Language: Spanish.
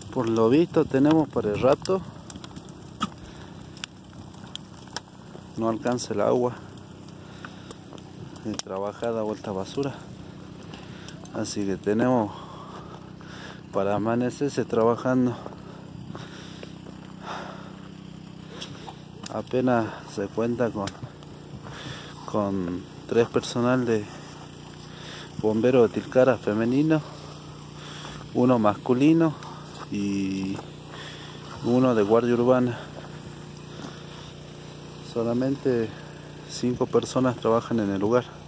Por lo visto tenemos para el rato. No alcanza el agua de trabajada vuelta basura. Así que tenemos para amanecerse trabajando. Apenas se cuenta con 3 personal de bomberos de Tilcara femenino, 1 masculino y 1 de guardia urbana. Solamente 5 personas trabajan en el lugar.